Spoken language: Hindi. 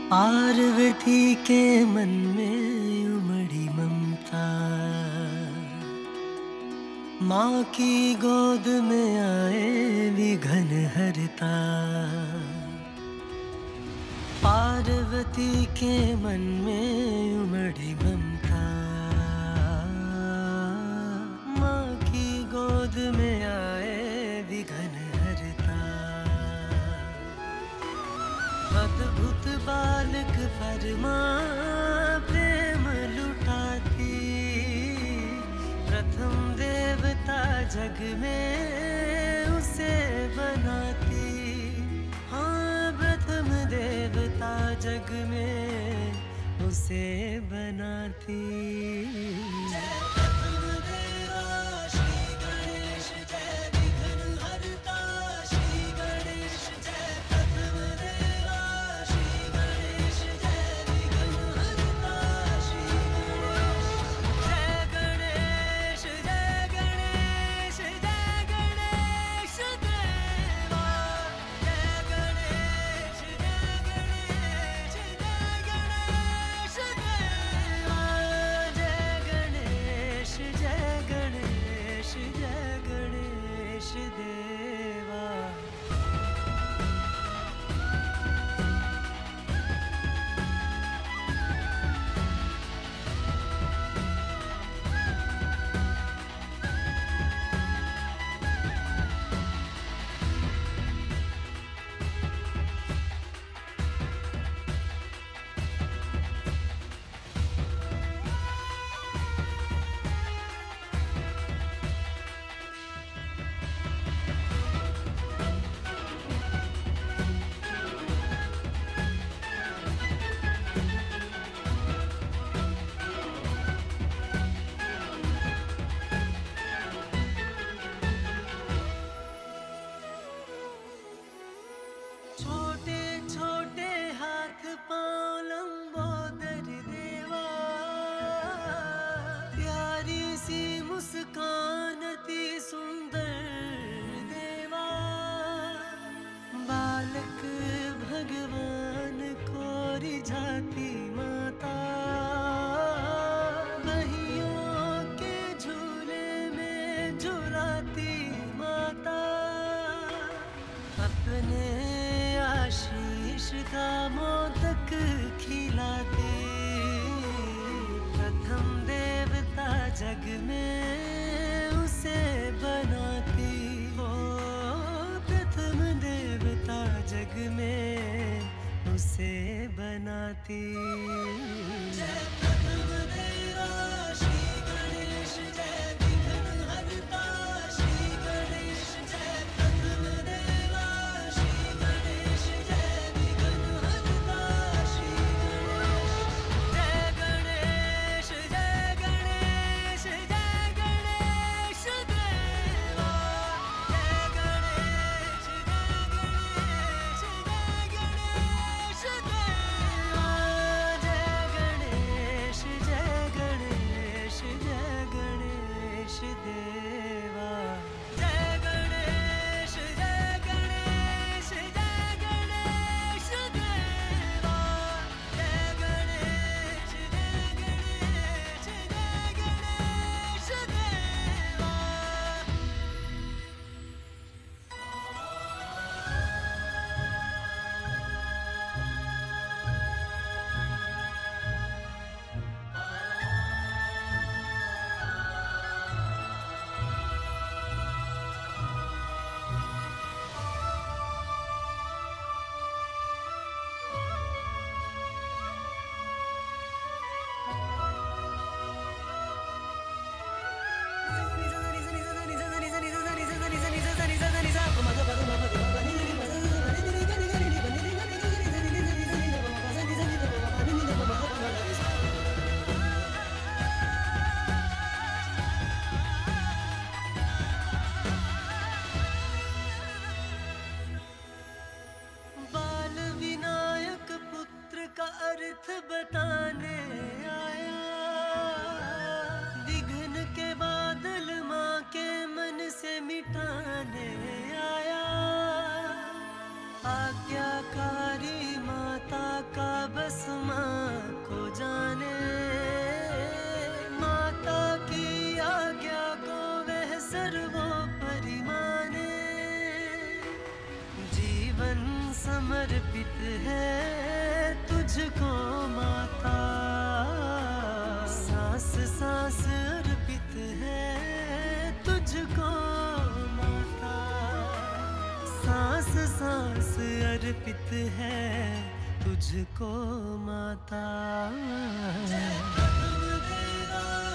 पार्वती के मन में उमड़ी ममता, माँ की गोद में आए विघन हरता। पार्वती के मन में उमड़ी ममता, माँ की गोद में आए विघन हरता। अद्भुत बालक परमा प्रेम लुटाती, प्रथम देवता जग में उसे बनाती। हाँ, प्रथम देवता जग में उसे बनाती। मोदक खिलाती, प्रथम देवता जग में उसे बनाती। ओ प्रथम देवता जग में उसे बनाती। जय प्रथम देवा श्री गणेश, जय विघ्न हरता श्री गणेश। जय प्रथम देवा श्री गणेश, जय अर्थ बताने आया, विघ्न के बादल माँ के मन से मिटाने आया। आज्ञाकारी माता का समर्पित है तुझको माता। सांस सांस अर्पित है तुझको माता। सांस सांस अर्पित है तुझको माता। जय प्रथम देवा